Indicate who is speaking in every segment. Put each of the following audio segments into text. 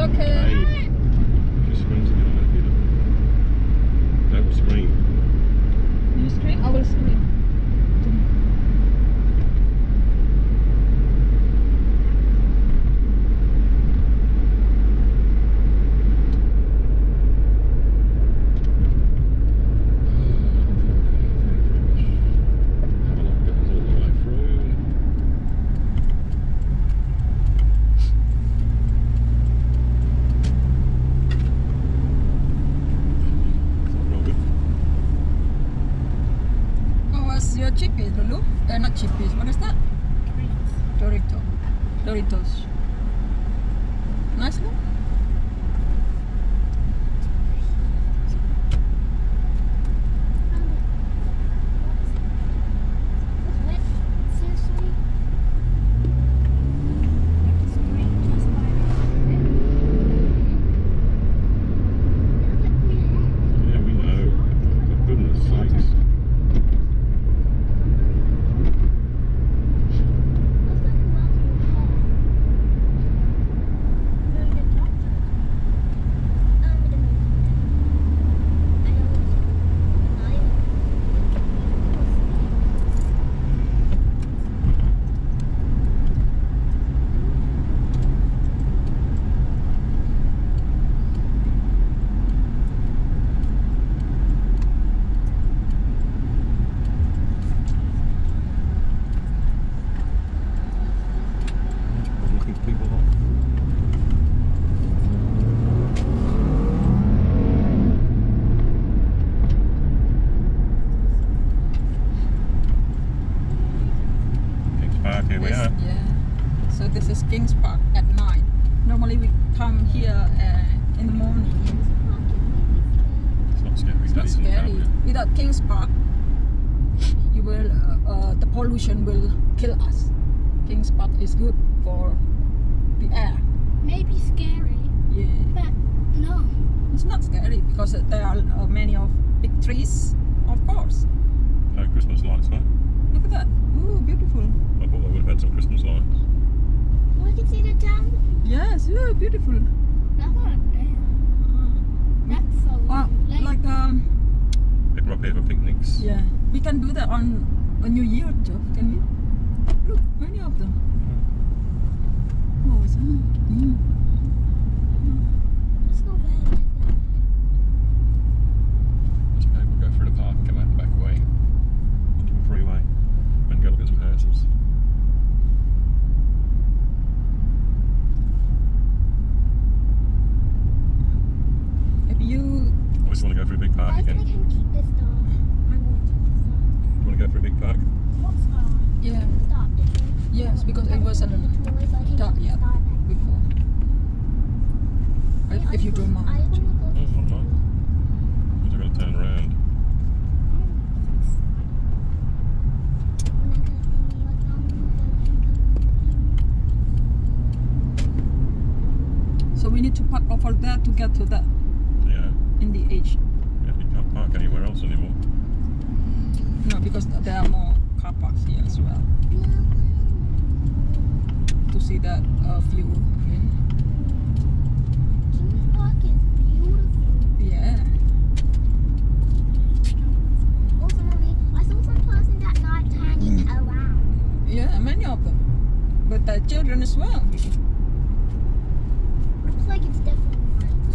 Speaker 1: okay.
Speaker 2: Hey, your screen's a bit on it, don't scream.
Speaker 1: You scream? I will scream.
Speaker 2: Have a look, goes all the way through. It's not real good.
Speaker 1: Oh, what's your chippies, Lulu? Not chippies. What is that? Doritos. Nice one.
Speaker 2: Yeah, we know. For goodness sakes. Looking people off. Kings Park, here we are.
Speaker 1: Yeah. So this is Kings Park at night. Normally we come here in the morning.
Speaker 2: It's not scary.
Speaker 1: It's not
Speaker 2: Daddy's in the car,
Speaker 1: scary.
Speaker 2: yeah.
Speaker 1: Without Kings Park, you will the pollution will kill us. Kings Park is good for the air.
Speaker 3: Maybe scary,
Speaker 1: Yeah.
Speaker 3: but no.
Speaker 1: It's not scary because there are many of big trees, of course.
Speaker 2: No Christmas lights, no?
Speaker 1: Look at that. Ooh, beautiful.
Speaker 2: I thought they would have had some Christmas lights.
Speaker 3: We can see the town.
Speaker 1: Yes, ooh, beautiful.
Speaker 3: That's not there. That's so
Speaker 1: Like
Speaker 2: People are up here for picnics.
Speaker 1: yeah, we can do that on New Year, Jeff. Can we? Look, many of them. Oh, it's
Speaker 3: Let's go back.
Speaker 2: That's okay, we'll go through the park and come out the back way onto the freeway and go look at some houses.
Speaker 1: Maybe you.
Speaker 2: I just want to go through a big park
Speaker 3: I think I
Speaker 2: again.
Speaker 3: can keep this star. I want
Speaker 2: You want to go through a big park?
Speaker 3: what star?
Speaker 1: Yeah.
Speaker 3: Stop.
Speaker 1: Yes, because it wasn't dark yet before. If you don't mind.
Speaker 3: I want to go
Speaker 2: Oh, hold on. Because I've got to turn around.
Speaker 1: So we need to park over there to get to that
Speaker 2: Yeah.
Speaker 1: in the H.
Speaker 2: Yeah, you can't park anywhere else anymore.
Speaker 1: No, because there are more car parks here as well to see that view.
Speaker 3: Kings Park is beautiful.
Speaker 1: Yeah.
Speaker 3: Also, Mommy, I saw some person that night hanging around.
Speaker 1: Yeah, many of them. But the children as well.
Speaker 3: Looks like it's definitely night.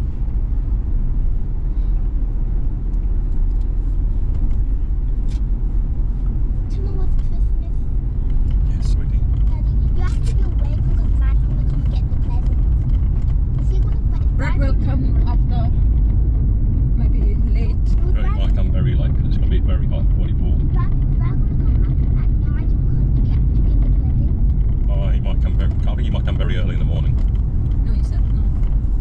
Speaker 3: Timo, what's Christmas?
Speaker 2: Yes, sweetie.
Speaker 3: Daddy, you have to be awake because Matt's gonna come get the present. Is he gonna put
Speaker 1: Brad will come after maybe late.
Speaker 2: It might come very late because it's going to be very hot, 44.
Speaker 3: Brad gonna come at night because to give the present.
Speaker 2: Oh, he might come very, I think he might come very early in the morning.
Speaker 1: No, he said no.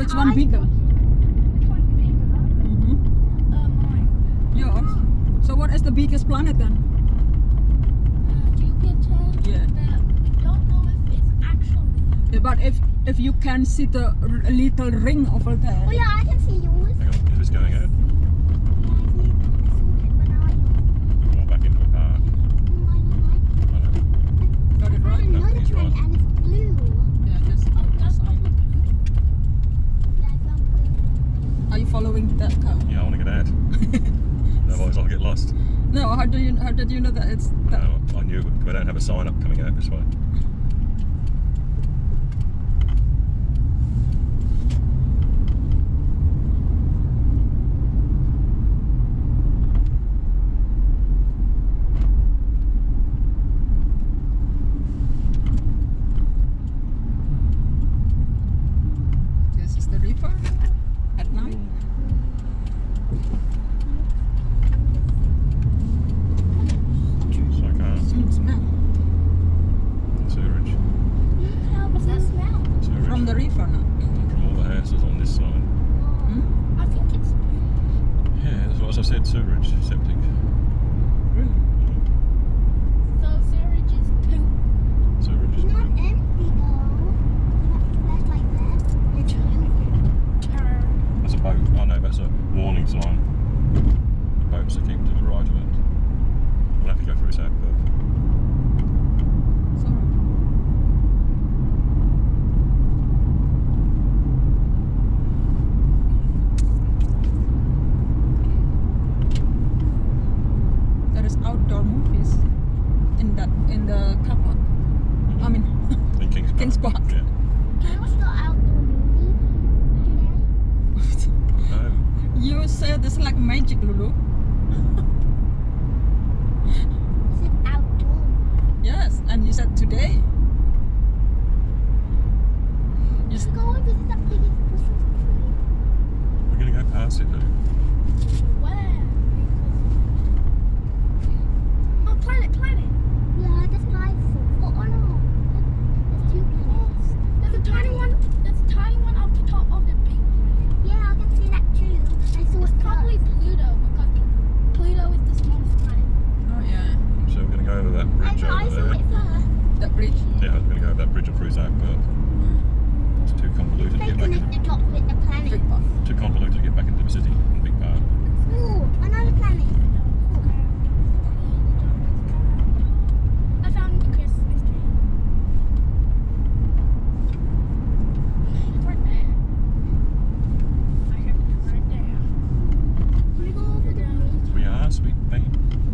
Speaker 1: Which one bigger?
Speaker 4: Which one's bigger? Mine.
Speaker 1: Yours. So what is the biggest planet then?
Speaker 4: Jupiter.
Speaker 1: Yeah.
Speaker 4: But we don't know if it's actually.
Speaker 1: Yeah, but if you can see the little ring over there.
Speaker 3: Oh yeah, I can see yours.
Speaker 2: Hang on, is this going ahead?
Speaker 3: Yeah, I saw it when I
Speaker 2: Or back into a park?
Speaker 3: mine.
Speaker 2: I don't know.
Speaker 1: Got it right?
Speaker 2: No,
Speaker 3: Another
Speaker 2: he's
Speaker 3: planet
Speaker 2: right.
Speaker 3: and it's blue.
Speaker 1: Yeah, that's I look.
Speaker 3: Yeah, I found blue.
Speaker 1: Are you following that car?
Speaker 2: Yeah, I want to get out. Otherwise I'll get lost.
Speaker 1: No, how did you know that it's that?
Speaker 2: No, I knew it would, but I don't have a sign up coming out this way.
Speaker 1: This is the river at night.
Speaker 2: It's like
Speaker 1: Smell
Speaker 2: sewerage.
Speaker 4: What's that smell?
Speaker 2: Sewerage.
Speaker 1: from the river now.
Speaker 2: From all the houses on this side.
Speaker 1: Hmm?
Speaker 4: I think it's.
Speaker 2: Yeah, that's what as I said, sewerage, septic.
Speaker 1: Really?
Speaker 4: So sewage is poop.
Speaker 2: Sewerage is
Speaker 3: It's not
Speaker 2: poop.
Speaker 3: empty though. That's like that. It's blue.
Speaker 2: That's a boat. Oh no, that's a warning sign. The boats that keep to the right of it. We'll have to go through this out, but
Speaker 1: Sorry. There is outdoor movies in the car park. I mean,
Speaker 2: in Kings Park.
Speaker 1: Kings Park.
Speaker 2: Yeah.
Speaker 3: Can I watch the outdoor movie today?
Speaker 2: No,
Speaker 1: you said it's like magic, Lulu.
Speaker 3: Is it outdoor?
Speaker 1: Yes, and you said today. You
Speaker 3: Let's go over to that biggest Christmas tree.
Speaker 2: we're going to go past it though.
Speaker 4: Where? Oh, planet.
Speaker 3: Yeah, there's five. Oh no. There's two planets.
Speaker 4: There's a tiny one. There's a tiny one up the top of the big planet.
Speaker 3: Yeah, I can see that too. I saw
Speaker 4: It's
Speaker 3: it
Speaker 4: probably Pluto because Pluto is the smallest planet.
Speaker 1: oh yeah,
Speaker 2: So we're going to go over that bridge
Speaker 3: I
Speaker 2: over
Speaker 3: saw
Speaker 2: there.
Speaker 3: it first.
Speaker 1: that bridge.
Speaker 2: Yeah, we're going to go over that bridge and through Zach, but it's too convoluted to
Speaker 3: They
Speaker 2: get back
Speaker 3: connect
Speaker 2: into.
Speaker 3: the dot with the planet.
Speaker 1: Big park.
Speaker 2: Too convoluted to get back into the city in Big Park.
Speaker 3: Ooh, another planet.
Speaker 4: I found the Christmas tree. It's right there. I have it right there.
Speaker 3: Can we go over the bridge?
Speaker 2: We are sweet babe.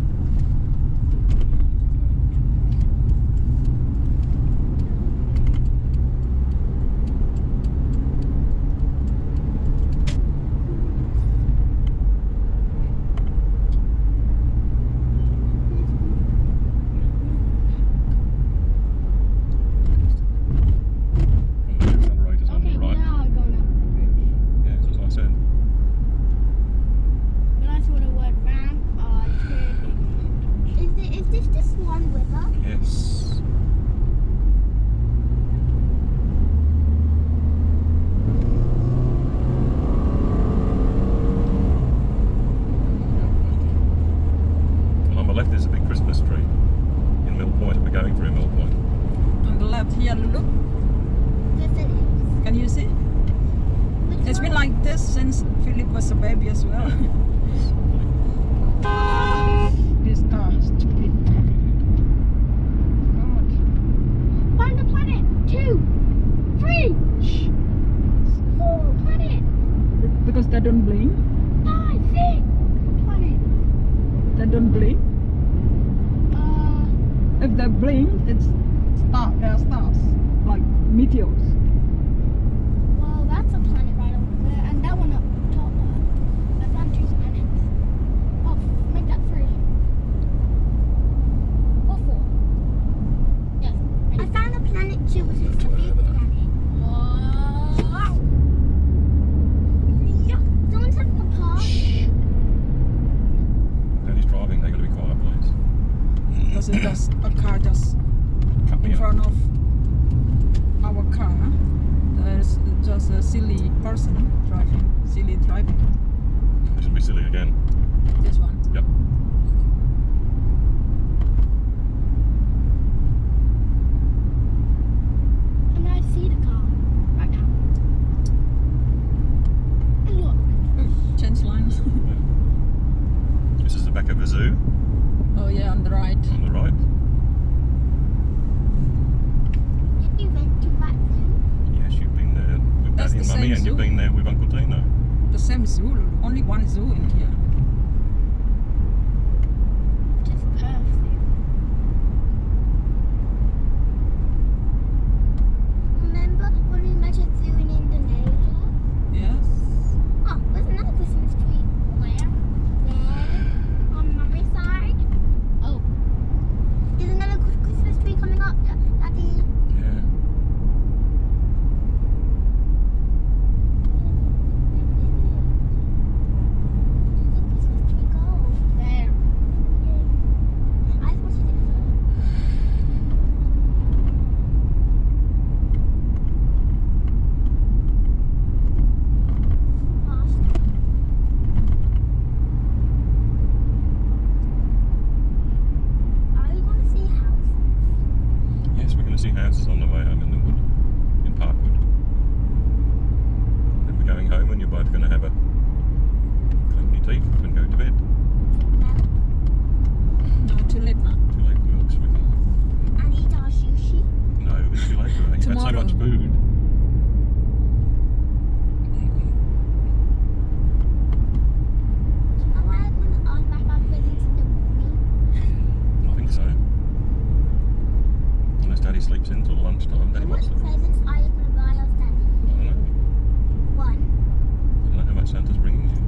Speaker 2: Accelerators on
Speaker 4: Okay,
Speaker 2: the
Speaker 4: we
Speaker 2: right.
Speaker 4: are going up the bridge.
Speaker 2: Yeah, that's what I said.
Speaker 4: When I saw the word ramp, I turned it.
Speaker 3: Is this the Swan River?
Speaker 2: Yes. And on the left is a big Christmas tree in Mill Point, and we're going through Mill Point.
Speaker 1: On the left here, Lulu.
Speaker 3: Yes, it is.
Speaker 1: Can you see?
Speaker 3: Which
Speaker 1: It's been
Speaker 3: one?
Speaker 1: like this since Philip was a baby as well. This car is stupid. God.
Speaker 4: Find the planet. 2, 3, 4 planet.
Speaker 1: Because they don't blink.
Speaker 4: 5, 6 planet.
Speaker 1: They don't blink. If they blink, it's they are stars, like meteors.
Speaker 4: Well, that's a planet right over there, and that one up top. I found 2 planets. Oh, make that 3. Or 4. Yes.
Speaker 3: I found a planet too, which is a big planet.
Speaker 4: Wow.
Speaker 3: Yeah, someone said Papa.
Speaker 2: Daddy's driving, they got to be quiet, please.
Speaker 1: Because it just a car just
Speaker 2: Cut me
Speaker 1: in
Speaker 2: up.
Speaker 1: front of our car. person driving, silly driving.
Speaker 2: This will be silly again.
Speaker 1: This one.
Speaker 2: Yep.
Speaker 4: And I see the car right now. And look.
Speaker 1: Change lines.
Speaker 2: This is the back of the zoo
Speaker 1: Oh yeah, on the right.
Speaker 2: on the right.
Speaker 3: Did you went to that zoo?
Speaker 2: Yes, you've been there with
Speaker 1: That's
Speaker 2: Daddy and
Speaker 1: the
Speaker 2: Mummy,
Speaker 1: same
Speaker 2: and you've
Speaker 1: zoo.
Speaker 2: been there with Uncle Dino.
Speaker 1: The same zoo. Only one zoo in here.
Speaker 4: Just perfect.
Speaker 3: Remember when we met a zoo in Indonesia?
Speaker 1: Yes.
Speaker 3: Oh, there's another Christmas tree.
Speaker 4: Where?
Speaker 3: There, on Mummy's side.
Speaker 4: Oh,
Speaker 3: There's another Christmas tree coming up, Daddy.
Speaker 2: Yeah.
Speaker 3: Where's the Christmas tree go?
Speaker 4: there.
Speaker 3: I spotted it first. Past. Are we going to see houses?
Speaker 2: Yes, we're going to see houses on the way home in the wood, in Parkwood. Then we're going home, and you're both going to have a clean your teeth and go to bed.
Speaker 3: No.
Speaker 1: No, too late now.
Speaker 2: Too late for milk, so we can.
Speaker 3: And eat our sushi.
Speaker 2: No, it's too late today. You've had so
Speaker 1: Tomorrow.
Speaker 2: much food.
Speaker 3: Am I going to unwrap our presents in the morning?
Speaker 2: I think so. Unless Daddy sleeps in till lunchtime. Daddy
Speaker 3: How
Speaker 2: wants
Speaker 3: much
Speaker 2: to.
Speaker 3: presents are you going to buy us, Daddy?
Speaker 2: I don't know.
Speaker 3: One.
Speaker 2: I don't know how much Santa's bringing you.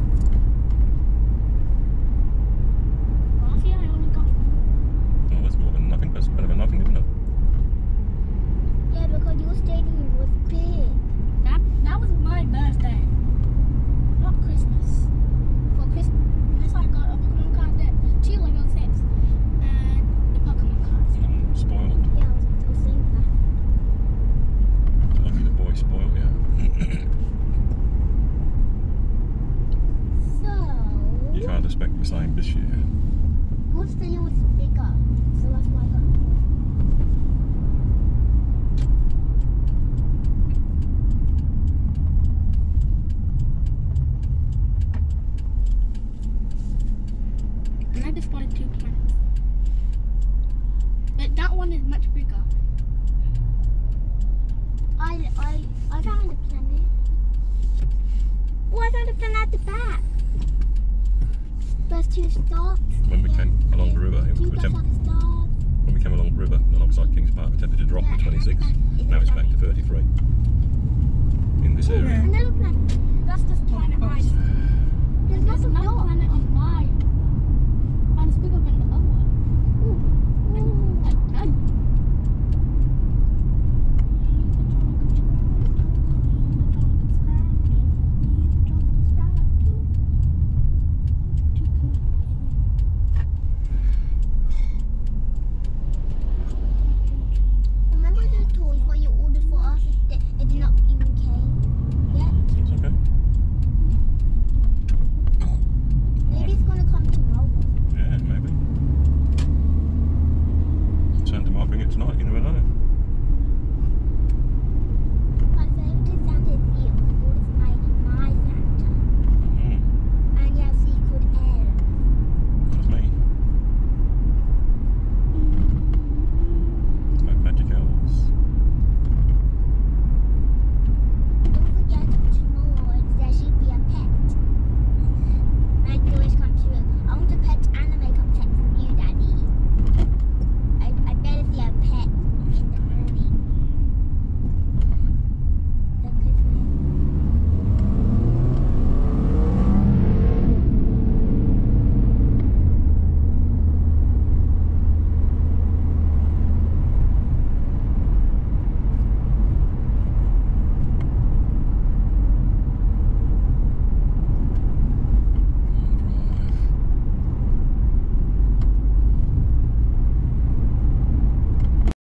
Speaker 4: Last year I only got
Speaker 2: Well, that's more than nothing. That's better than nothing, isn't it?
Speaker 3: Yeah, because your stadium was big.
Speaker 4: that was my birthday. Not Christmas. For Christmas I got a Pokemon card deck, 2 Lego sets, and the Pokemon cards.
Speaker 2: Spoiled.
Speaker 3: Yeah, I was saying that.
Speaker 2: Lucky the boy spoiled you.
Speaker 3: So,
Speaker 2: You can't expect the same this year.
Speaker 3: your stadium was bigger. So that's why I got more.
Speaker 4: And I just spotted 2 planets. But that one is much bigger.
Speaker 3: I found a planet. Oh, I found a planet at the back. There's 2 stars.
Speaker 2: When we came along the river, it
Speaker 3: 2
Speaker 2: was
Speaker 3: stars.
Speaker 2: when we came along the river alongside Kings Park, the temperature dropped to 26. Now it's back to 33 in this area.
Speaker 3: Another planet.
Speaker 4: That's just planet right.
Speaker 3: There's lots
Speaker 4: There's
Speaker 3: of
Speaker 4: another
Speaker 3: dots.
Speaker 4: planet on